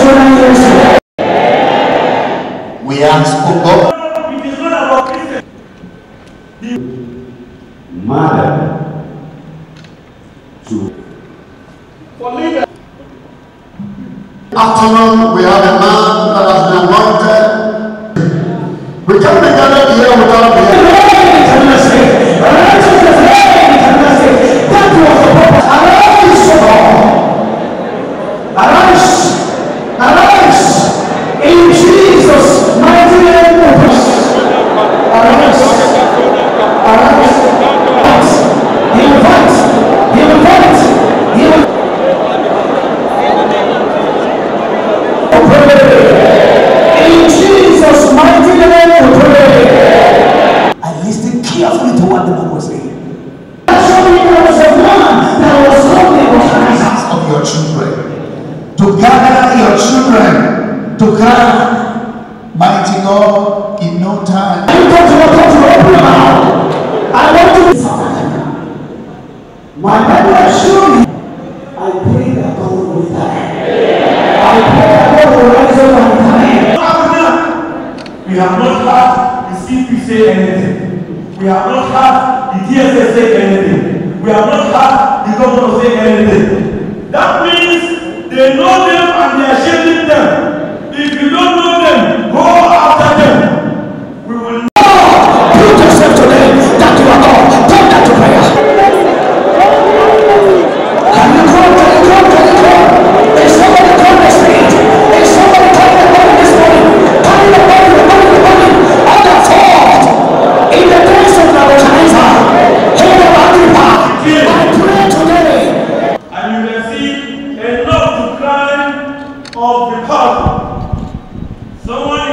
We ask for God. It is not about Christian. Mother to For leader. Afternoon, we have a man that has been anointed. We can't be gathered here without the in Jesus' mighty name. Arise. He will fight. In Jesus' mighty name we pray. I listened carefully to what the man was saying. Actually, there was a man that was holding the hands of your children, to gather your children, to cry, mighty God, in no time. I want to open your mouth. I want to. My Bible assures me. I pray that God will die. I pray that God will rise up and die. We have not heard the CP say anything. We have not heard the DSS say anything. We have not heard the governor say anything. That means they know them and they are shielding them. If you don't know them, go after them. We will not. Prove yourself to them that you are God. Turn that to prayer. Can you call? Is somebody call the spirit? Is somebody call the body this morning? Call the body on the fourth. In the days of Nebuchadnezzar, head of Agrippa, I pray today. And you can see enough to climb of the path. Someone